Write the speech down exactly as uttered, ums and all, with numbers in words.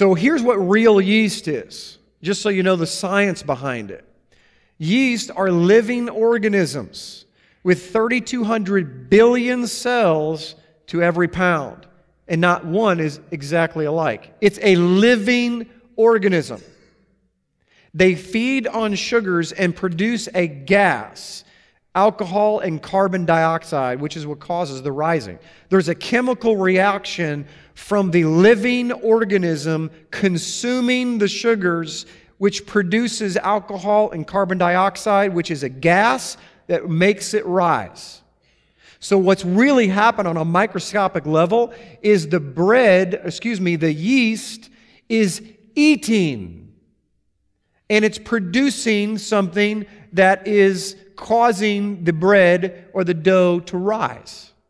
So here's what real yeast is, just so you know the science behind it. Yeast are living organisms with three thousand two hundred billion cells to every pound, and not one is exactly alike. It's a living organism. They feed on sugars and produce a gas, alcohol and carbon dioxide, which is what causes the rising. There's a chemical reaction from the living organism consuming the sugars, which produces alcohol and carbon dioxide, which is a gas that makes it rise. So what's really happened on a microscopic level is the bread, excuse me, the yeast is eating. And it's producing something that is causing the bread or the dough to rise.